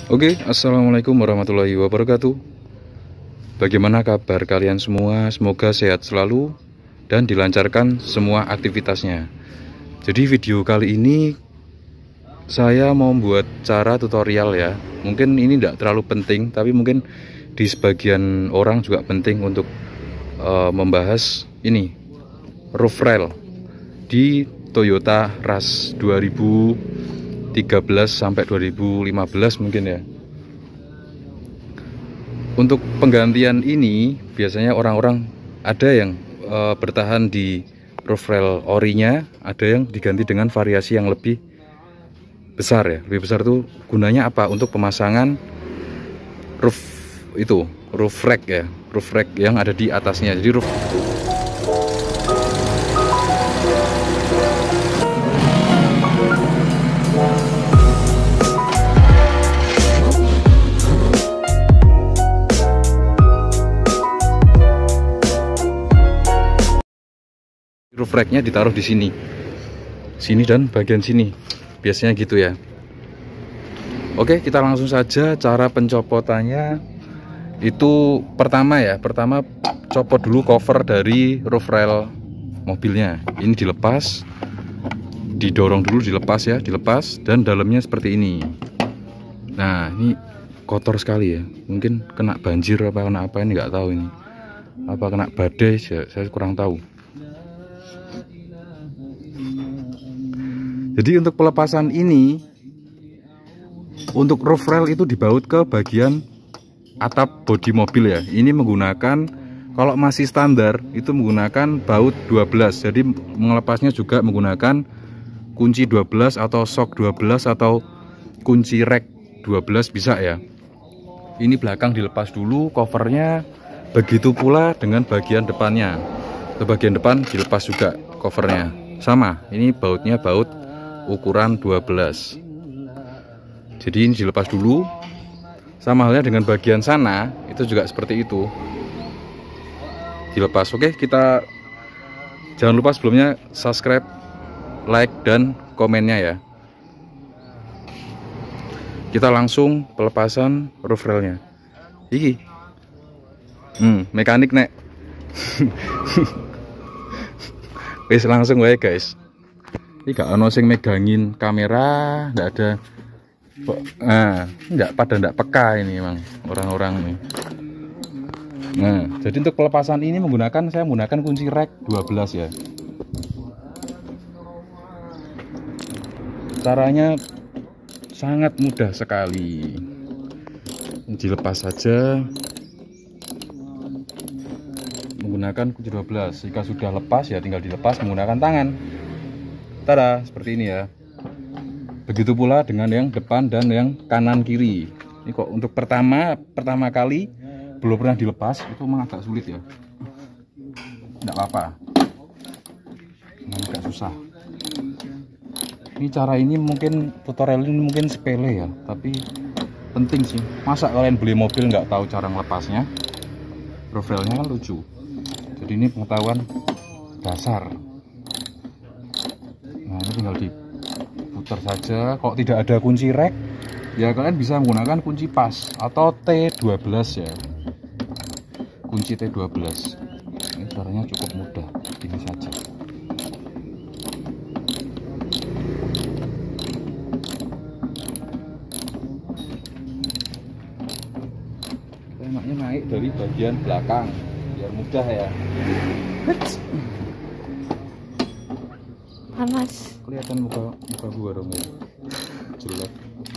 Oke, assalamualaikum warahmatullahi wabarakatuh. Bagaimana kabar kalian semua? Semoga sehat selalu dan dilancarkan semua aktivitasnya. Jadi video kali ini saya mau membuat cara tutorial ya. Mungkin ini tidak terlalu penting, tapi mungkin di sebagian orang juga penting untuk membahas ini roof rail di Toyota Rush 2013 sampai 2015 mungkin ya. Untuk penggantian ini biasanya orang-orang ada yang bertahan di roof rail orinya, ada yang diganti dengan variasi yang lebih besar ya. Lebih besar itu gunanya apa? Untuk pemasangan roof rack ya, roof rack yang ada di atasnya. Jadi roof racknya ditaruh di sini dan bagian sini biasanya gitu ya. Oke, kita langsung saja cara pencopotannya. Itu pertama copot dulu cover dari roof rail mobilnya. Ini dilepas, didorong dulu, dilepas dan dalamnya seperti ini. Nah, ini kotor sekali ya, mungkin kena banjir apa kena apa, ini nggak tahu, ini apa kena badai, saya kurang tahu. Jadi untuk pelepasan ini, untuk roof rail itu dibaut ke bagian atap bodi mobil ya. Ini menggunakan, kalau masih standar itu menggunakan baut 12. Jadi melepasnya juga menggunakan kunci 12 atau shock 12 atau kunci rack 12 bisa ya. Ini belakang dilepas dulu covernya, begitu pula dengan bagian depannya. Ke bagian depan dilepas juga covernya. Sama, ini bautnya baut ukuran 12. Jadi ini dilepas dulu. Sama halnya dengan bagian sana, itu juga seperti itu, dilepas. Oke, kita jangan lupa sebelumnya subscribe, like, dan komennya ya. Kita langsung pelepasan roof railnya. Iki mekanik nek. Wis langsung wae guys. Ini gak ono sing megangin kamera, nggak ada. Nggak peka ini emang orang-orang ini. Nah, jadi untuk pelepasan ini saya menggunakan kunci rack 12 ya. Caranya sangat mudah sekali. Dilepas saja menggunakan kunci 12. Jika sudah lepas ya tinggal dilepas menggunakan tangan. Tada, seperti ini ya. Begitu pula dengan yang depan dan yang kanan kiri. Ini kok untuk pertama kali belum pernah dilepas, itu memang agak sulit ya. Tidak apa-apa, memang agak susah. Ini cara ini mungkin, tutorial ini mungkin sepele ya, tapi penting sih. Masa kalian beli mobil nggak tahu cara melepasnya? Roof railnya kan lucu. Jadi ini pengetahuan dasar. Nah, ini tinggal diputar saja. Kalau tidak ada kunci rack ya kalian bisa menggunakan kunci pas atau T12 ya, kunci T12. Ini caranya cukup mudah, ini saja. Kita enaknya naik dari bagian belakang biar mudah ya. Panas. Kelihatan muka gua dong ya, jelek.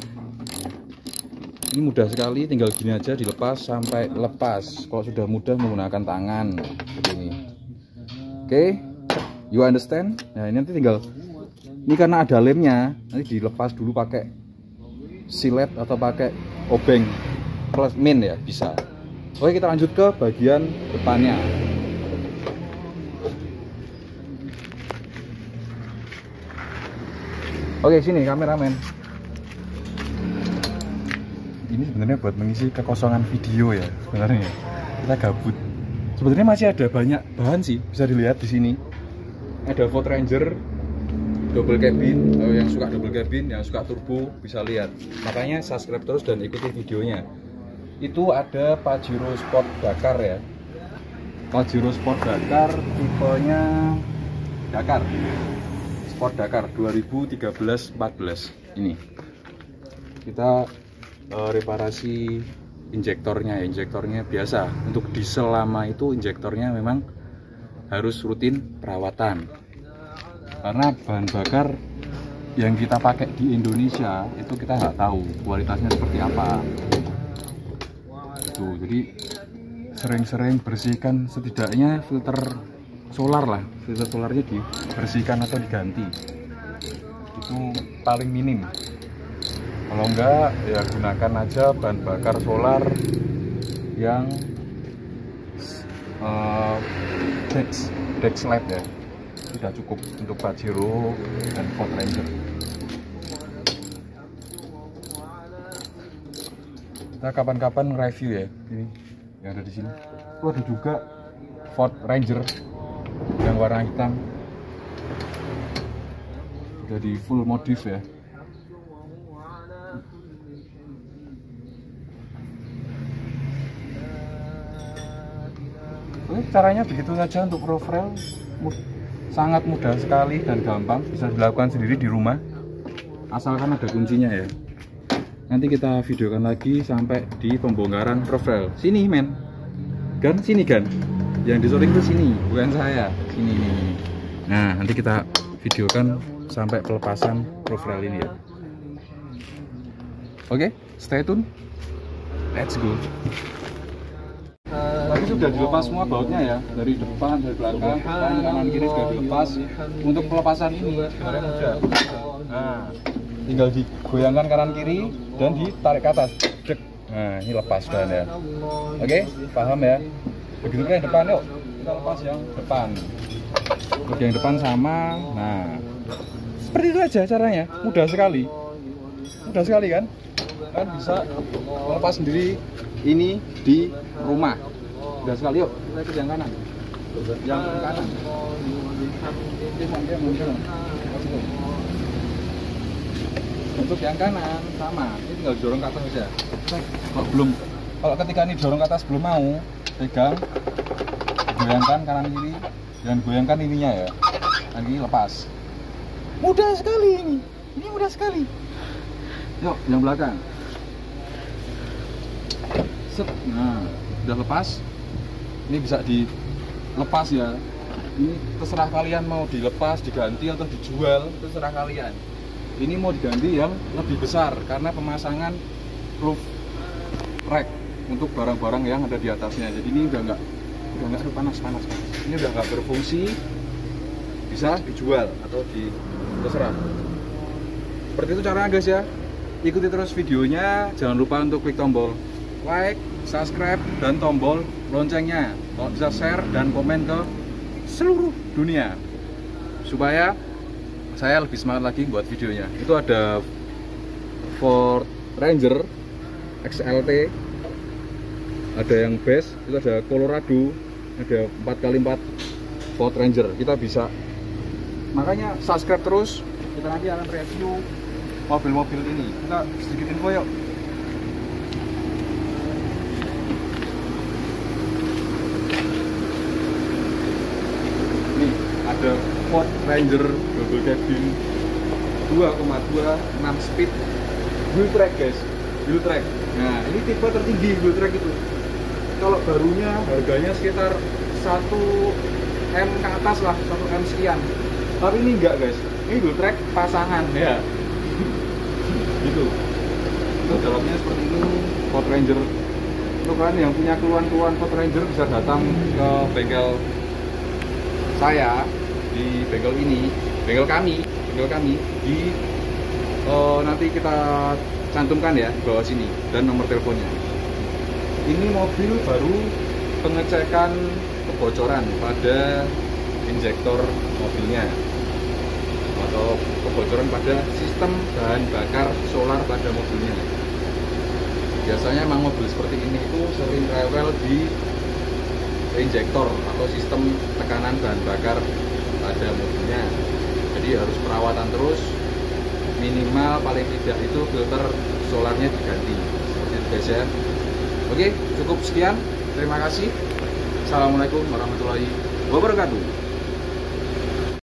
Ini mudah sekali, tinggal gini aja dilepas sampai lepas. Kalau sudah mudah menggunakan tangan seperti ini. Oke, you understand? Nah, ini nanti tinggal, ini karena ada lemnya, nanti dilepas dulu pakai silet atau pakai obeng plus min ya, bisa. Oke, kita lanjut ke bagian depannya. Oke, sini kameramen. Ini sebenarnya buat mengisi kekosongan video ya, sebenarnya. Kita gabut. Sebenarnya masih ada banyak bahan sih, bisa dilihat di sini. Ada Ford Ranger double cabin. Yang suka double cabin, yang suka turbo bisa lihat. Makanya subscribe terus dan ikuti videonya. Itu ada Pajero Sport Dakar ya. Pajero Sport Dakar tipenya Dakar. Sport Dakar 2013-14 ini. Kita reparasi injektornya. Injektornya biasa. Untuk diesel lama itu injektornya memang harus rutin perawatan. Karena bahan bakar yang kita pakai di Indonesia itu kita nggak tahu kualitasnya seperti apa. Tuh, jadi sering-sering bersihkan, setidaknya filter solar lah, filter solarnya dibersihkan atau diganti. Itu paling minim. Kalau enggak ya gunakan aja bahan bakar solar yang Dex Lab ya. Sudah cukup untuk Pajero dan Ford Ranger. Kita kapan-kapan review ya ini yang ada di sini. Itu ada juga Ford Ranger yang warna hitam. Jadi full modif ya. Oke, caranya begitu saja untuk roof rail. Sangat mudah sekali dan gampang, bisa dilakukan sendiri di rumah asalkan ada kuncinya ya. Nanti kita videokan lagi sampai di pembongkaran roof rail. Sini men, Gan, sini Gan, yang disoring itu sini, bukan saya, sini nih. Nah nanti kita videokan sampai pelepasan roof rail ini ya. Oke, stay tune, let's go. Tadi sudah dilepas semua bautnya ya, dari depan, dari belakang, kanan kiri sudah dilepas. Untuk pelepasan ini sebenarnya mudah. Nah, tinggal digoyangkan kanan kiri dan ditarik ke atas. Cek. Nah, ini lepas dan ya. Oke, paham ya? Begitu kan yang depan, yuk kita lepas yang depan. Untuk yang depan sama. Nah, seperti itu aja caranya, mudah sekali. Mudah sekali kan? Kan bisa melepas sendiri ini di rumah. Udah sekali, yuk kita ikut yang kanan. Yang kanan. Untuk yang kanan sama, ini tinggal dorong ke atas saja. Kalau ketika ini dorong ke atas belum mau, pegang, goyangkan kanan kiri dan goyangkan ininya ya. Dan ini lepas. Mudah sekali ini mudah sekali. Yuk, yang belakang. Set. Nah, udah lepas. Ini bisa dilepas ya. Ini terserah kalian mau dilepas, diganti atau dijual, terserah kalian. Ini mau diganti yang lebih besar karena pemasangan roof rack untuk barang-barang yang ada di atasnya. Jadi ini udah nggak panas. Ini udah nggak berfungsi, bisa dijual atau terserah. Seperti itu caranya guys ya. Ikuti terus videonya, jangan lupa untuk klik tombol like, subscribe, dan tombol loncengnya. Kalau bisa share dan komen ke seluruh dunia supaya saya lebih semangat lagi buat videonya. Itu ada Ford Ranger XLT, ada yang base, itu ada Colorado, ada 4x4 Ford Ranger. Kita bisa, makanya subscribe terus, kita nanti akan review mobil-mobil ini. Kita sedikit info yuk. Ada Ford Ranger double cabin 2,2 6 speed wheel track guys, wheel track. Nah ini tipe tertinggi wheel track itu. Kalau barunya harganya sekitar 1M ke atas lah, 1M sekian. Tapi ini enggak guys, ini wheel track pasangan ya. Gitu. Itu dalamnya seperti ini Ford Ranger. Untuk kalian yang punya keluhan-keluhan Ford Ranger bisa datang ke bengkel saya di bengkel ini, bengkel kami di nanti kita cantumkan ya di bawah sini dan nomor teleponnya. Ini mobil baru pengecekan kebocoran pada injektor mobilnya atau kebocoran pada sistem bahan bakar solar pada mobilnya. Biasanya emang mobil seperti ini itu sering rewel di injektor atau sistem tekanan bahan bakar pada mobilnya. Jadi harus perawatan terus, minimal paling tidak itu filter solarnya diganti. Seperti itu guys ya. Oke, cukup sekian. Terima kasih. Assalamualaikum warahmatullahi wabarakatuh.